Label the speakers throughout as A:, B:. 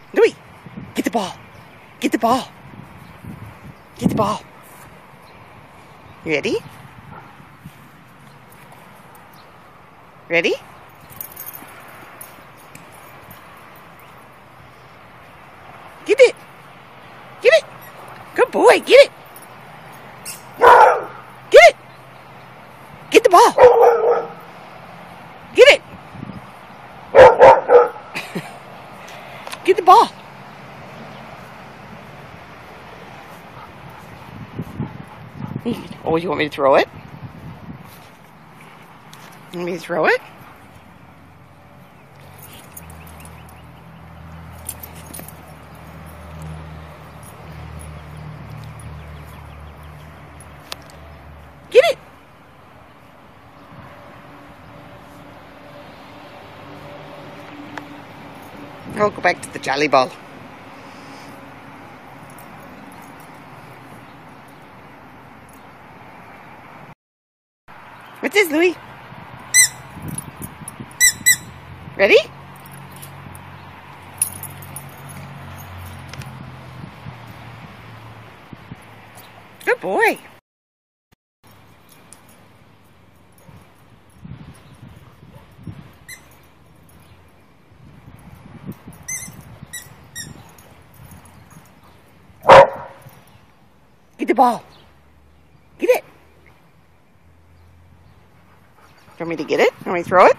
A: Louie, get the ball. Get the ball. Get the ball. You ready? Ready? Get it. Get it. Good boy. Get it. Get it. Get the ball. Get it. Get the ball. Oh, you want me to throw it? You want me to throw it? Get it! I'll go back to the jelly ball. What's this, Louie? Ready? Good boy. Get the ball. Get it. Do you want me to get it? You want me to throw it?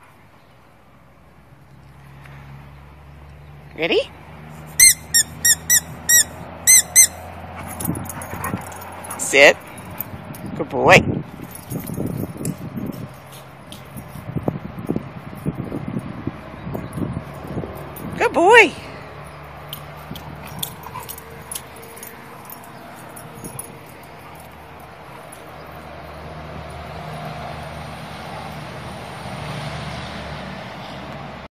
A: Ready? Sit. Good boy. Good boy.